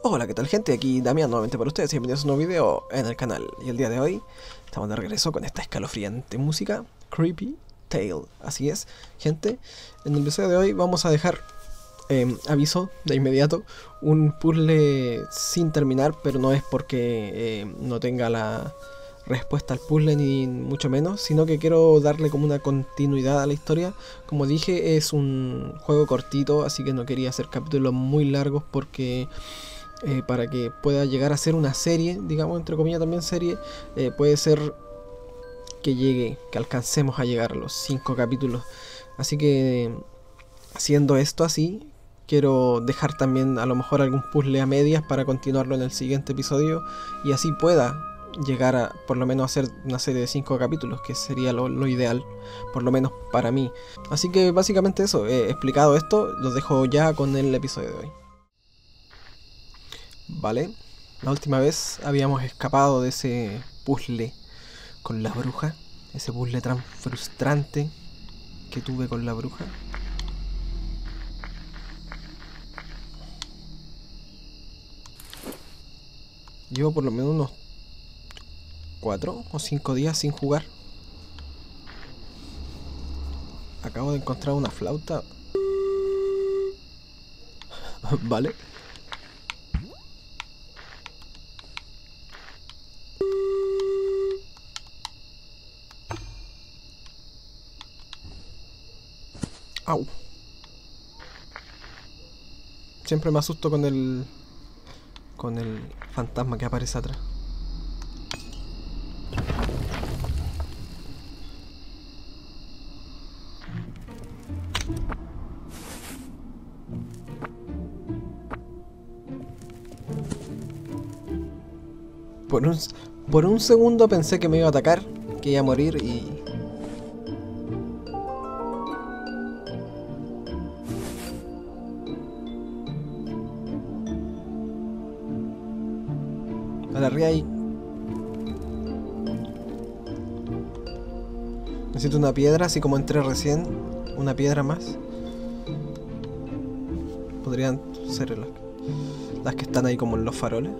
Hola, ¿qué tal gente? Aquí Damián nuevamente para ustedes y bienvenidos a un nuevo video en el canal. Y el día de hoy estamos de regreso con esta escalofriante música, Creepy Tale. Así es, gente, en el episodio de hoy vamos a dejar, aviso de inmediato, un puzzle sin terminar, pero no es porque no tenga la respuesta al puzzle ni mucho menos, sino que quiero darle como una continuidad a la historia. Como dije, es un juego cortito, así que no quería hacer capítulos muy largos porque para que pueda llegar a ser una serie, digamos entre comillas también serie, puede ser que llegue, que alcancemos a llegar a los 5 capítulos. Así que haciendo esto así, quiero dejar también a lo mejor algún puzzle a medias para continuarlo en el siguiente episodio y así pueda llegar a por lo menos hacer una serie de 5 capítulos, que sería lo ideal, por lo menos para mí. Así que básicamente eso, explicado esto, los dejo ya con el episodio de hoy. Vale, la última vez habíamos escapado de ese puzzle con la bruja, ese puzzle tan frustrante que tuve con la bruja. Llevo por lo menos unos 4 o 5 días sin jugar. Acabo de encontrar una flauta. Vale. Au. Siempre me asusto con el fantasma que aparece atrás. Por un, por un segundo pensé que me iba a atacar, que iba a morir y... A la ría ahí. Necesito una piedra, así como entré recién. Una piedra más. Podrían ser las que están ahí como en los faroles.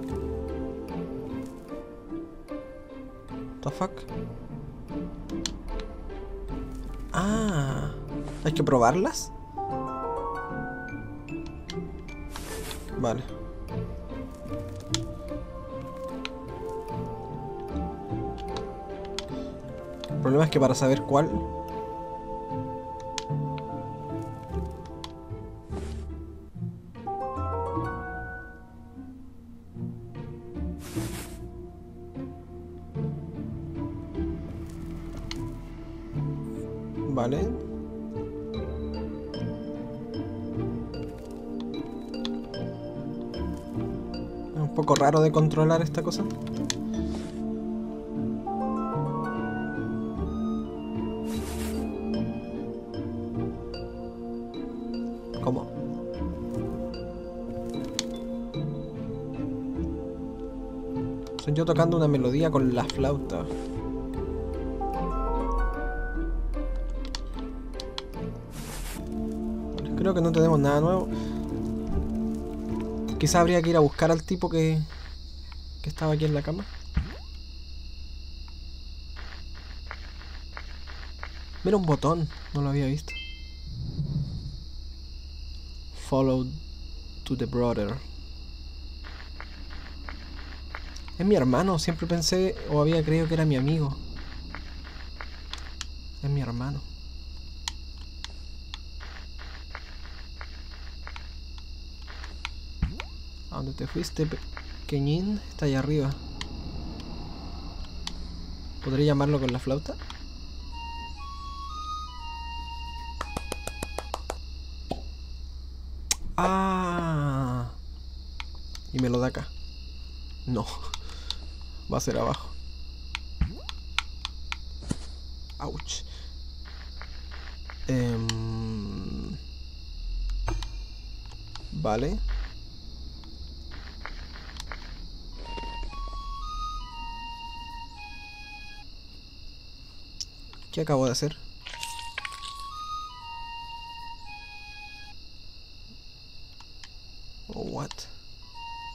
What the fuck? Ah, ¿hay que probarlas? Vale. El problema es que para saber cuál... Vale. Es un poco raro de controlar esta cosa. ¿Cómo? Soy yo tocando una melodía con la flauta. Creo que no tenemos nada nuevo. Quizá habría que ir a buscar al tipo que estaba aquí en la cama. Mira, un botón, no lo había visto. Follow to the brother. Es mi hermano, siempre pensé o había creído que era mi amigo. Es mi hermano. ¿A dónde te fuiste, pequeñín? Está allá arriba. ¿Podré llamarlo con la flauta? Ah. Y me lo da acá. No. Va a ser abajo. Ouch. Vale. ¿Qué acabo de hacer? Oh, what?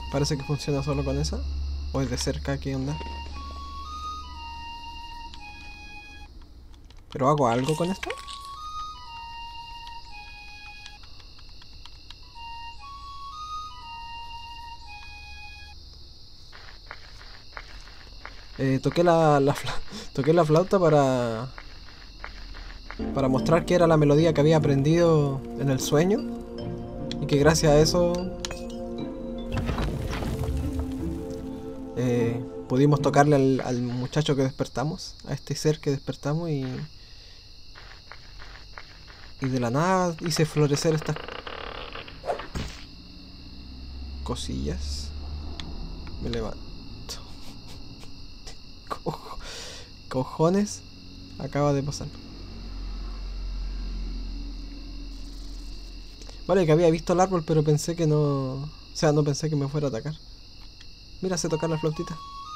Parece que funciona solo con esa. ¿O es de cerca? ¿Qué onda? ¿Pero hago algo con esta? Toqué toqué la flauta para mostrar que era la melodía que había aprendido en el sueño. Y que gracias a eso pudimos tocarle al muchacho que despertamos, a este ser que despertamos, y de la nada hice florecer estas cosillas. Me levanto. Cojones acaba de pasar. Vale, que había visto el árbol, pero pensé que no... O sea, no pensé que me fuera a atacar. Mira, sé tocar la flautita.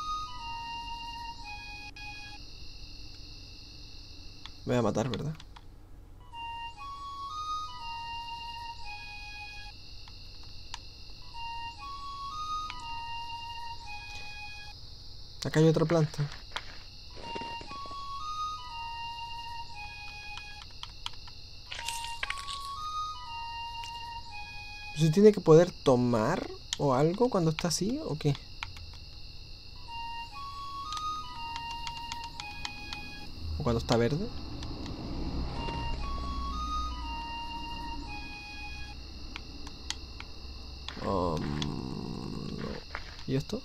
Me voy a matar, ¿verdad? Acá hay otra planta. ¿Se tiene que poder tomar o algo cuando está así o qué? ¿O cuando está verde? No. ¿Y esto?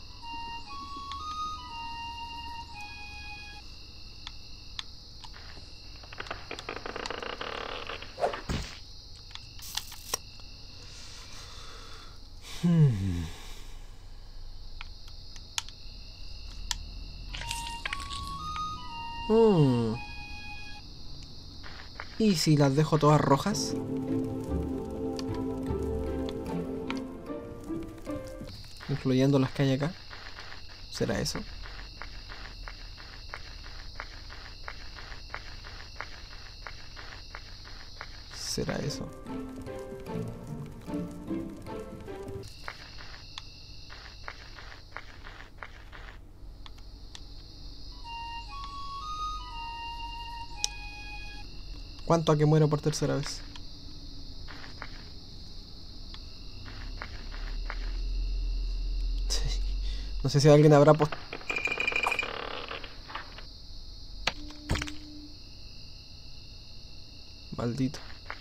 ¿Y si las dejo todas rojas? Incluyendo las que hay acá. ¿Será eso? ¿Será eso? ¿Cuánto a que muero por tercera vez? Sí. No sé si alguien habrá post... Maldito.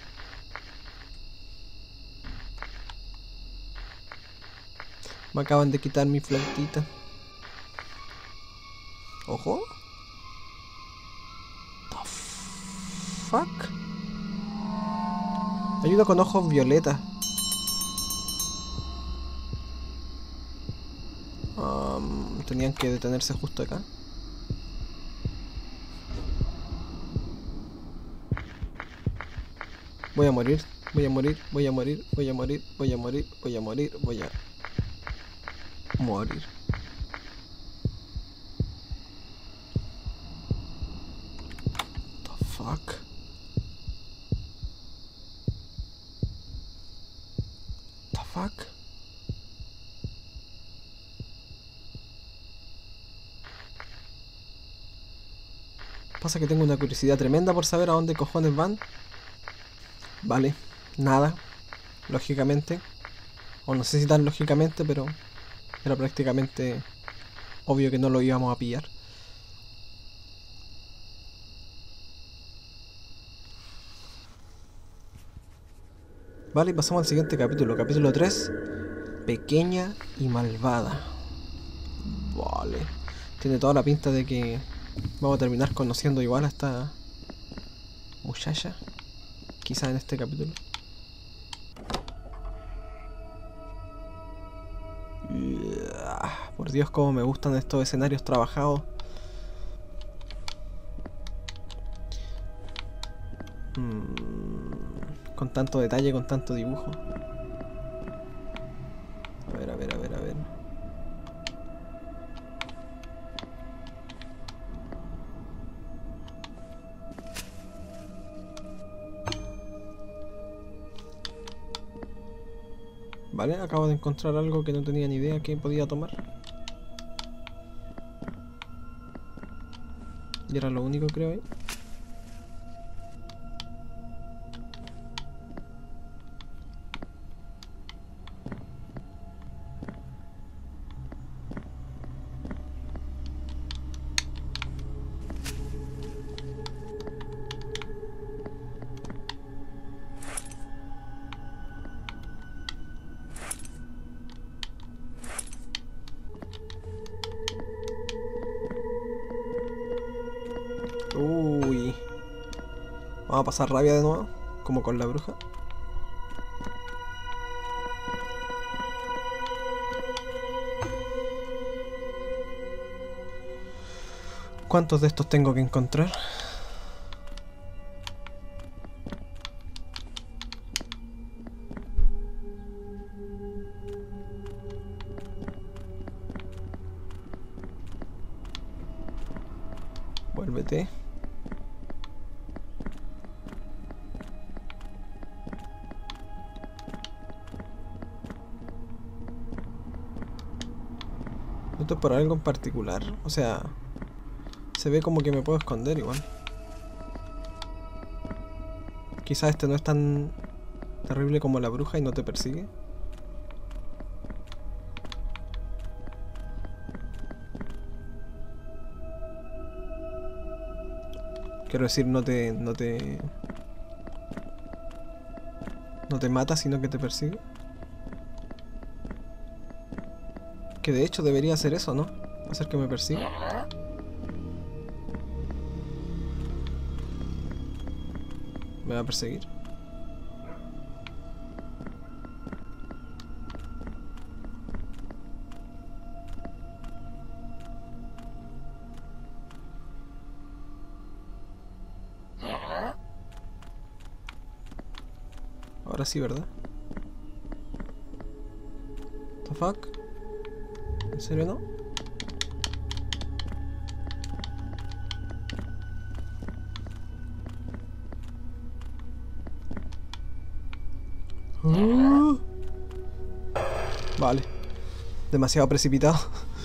Me acaban de quitar mi flautita. Ojo. The fuck. Ayuda con ojos violetas. Tenían que detenerse justo acá. Voy a morir, voy a morir, voy a morir, voy a morir, voy a morir, voy a morir, voy a morir. The fuck. The fuck. Pasa que tengo una curiosidad tremenda por saber a dónde cojones van. Vale, nada, lógicamente. O no sé si tan lógicamente, pero era prácticamente obvio que no lo íbamos a pillar. Vale, pasamos al siguiente capítulo. Capítulo 3. Pequeña y malvada. Vale. Tiene toda la pinta de que vamos a terminar conociendo igual a esta muchacha. Quizá en este capítulo. Por Dios, cómo me gustan estos escenarios trabajados. Con tanto detalle, con tanto dibujo. A ver, a ver, a ver, a ver. Vale, acabo de encontrar algo que no tenía ni idea que podía tomar. Y era lo único, creo, ahí. Uy. Vamos a pasar rabia de nuevo, como con la bruja. ¿Cuántos de estos tengo que encontrar? Vuélvete. Esto es por algo en particular. O sea, se ve como que me puedo esconder igual. Quizás este no es tan terrible como la bruja y no te persigue. Quiero decir, no te mata, sino que te persigue. Que de hecho debería hacer eso, ¿no? Hacer que me persiga. Me va a perseguir. Ahora sí, ¿verdad? What the fuck? ¿En serio no? Vale. Demasiado precipitado.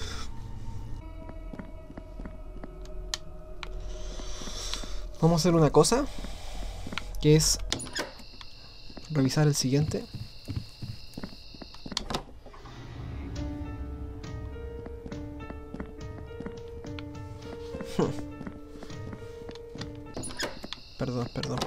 Vamos a hacer una cosa, que es revisar el siguiente. Perdón.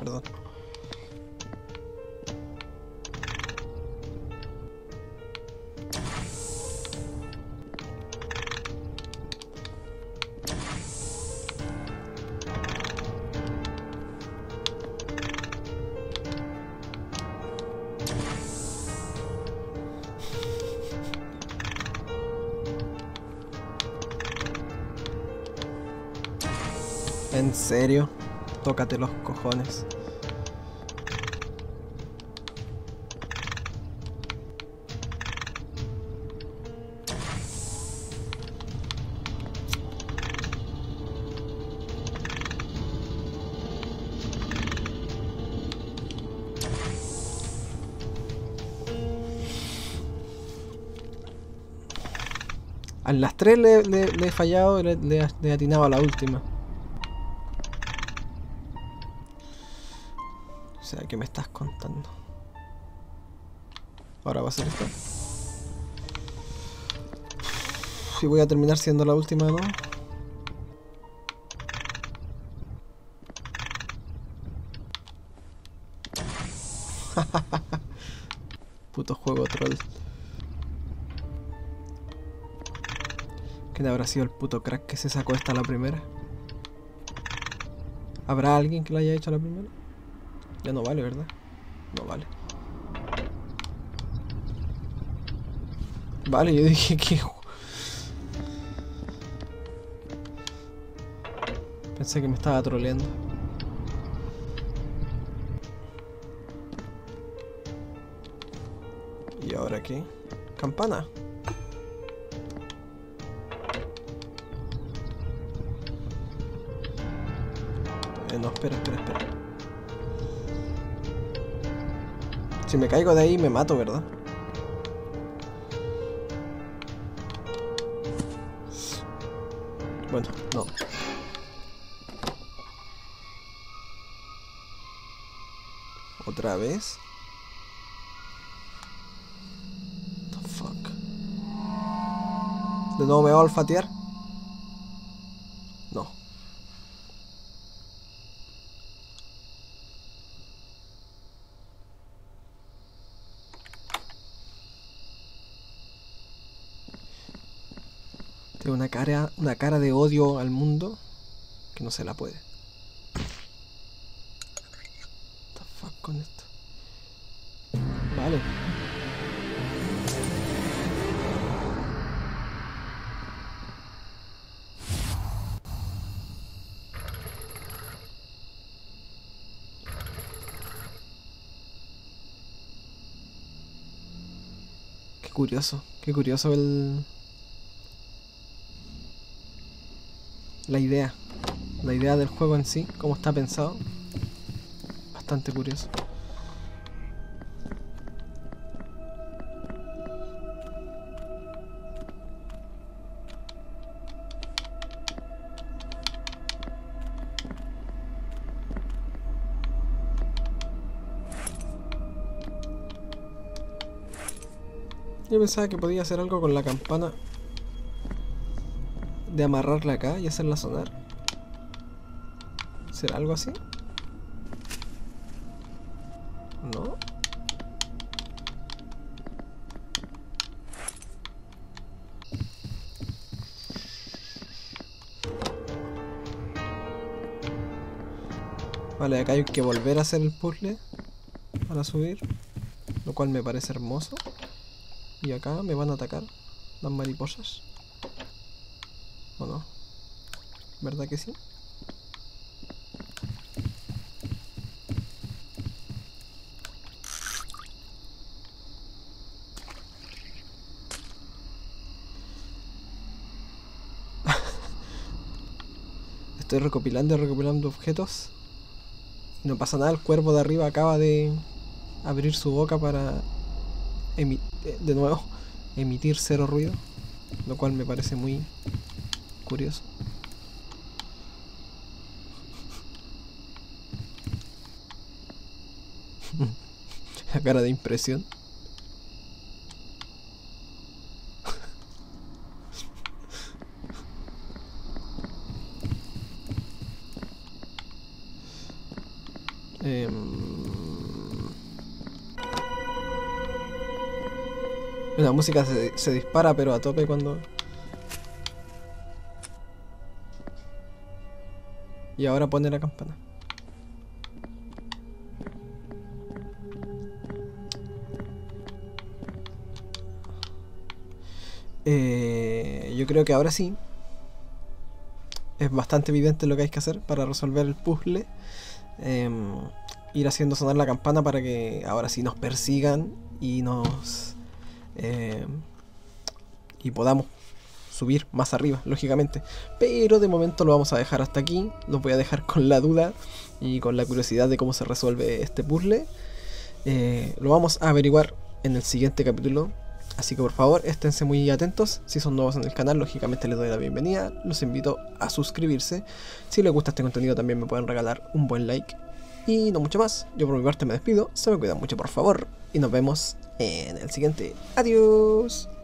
¿En serio? Tócate los cojones. A las tres le he fallado y le he atinado a la última. O sea, ¿qué me estás contando? Ahora va a ser esto. Y voy a terminar siendo la última, ¿no? Puto juego troll. ¿Quién habrá sido el puto crack que se sacó esta a la primera? ¿Habrá alguien que la haya hecho a la primera? Ya no vale, ¿verdad? No vale. Vale, yo dije que... Pensé que me estaba troleando. ¿Y ahora qué? ¿Campana? No, espera. Si me caigo de ahí me mato, ¿verdad? Bueno, no. Otra vez. What the fuck. ¿De nuevo me va a olfatear? No. Tiene una cara de odio al mundo que no se la puede. What the fuck con esto. Vale. Qué curioso la idea del juego en sí, cómo está pensado. Bastante curioso. Yo pensaba que podía hacer algo con la campana, de amarrarla acá y hacerla sonar. ¿Será algo así? ¿No? Vale, acá hay que volver a hacer el puzzle para subir, lo cual me parece hermoso. Y acá me van a atacar las mariposas. ¿O no? ¿Verdad que sí? Estoy recopilando objetos. Y no pasa nada, el cuervo de arriba acaba de abrir su boca para de nuevo emitir cero ruido, lo cual me parece muy curioso. La cara de impresión. La música se dispara pero a tope cuando... Y ahora pone la campana. Yo creo que ahora sí es bastante evidente lo que hay que hacer para resolver el puzzle. Ir haciendo sonar la campana para que ahora sí nos persigan y nos... y podamos subir más arriba, lógicamente. Pero de momento lo vamos a dejar hasta aquí. Los voy a dejar con la duda y con la curiosidad de cómo se resuelve este puzzle. Lo vamos a averiguar en el siguiente capítulo. Así que por favor, esténse muy atentos. Si son nuevos en el canal, lógicamente les doy la bienvenida. Los invito a suscribirse. Si les gusta este contenido, también me pueden regalar un buen like. Y no mucho más. Yo por mi parte me despido. Se me cuidan mucho, por favor. Y nos vemos en el siguiente. Adiós.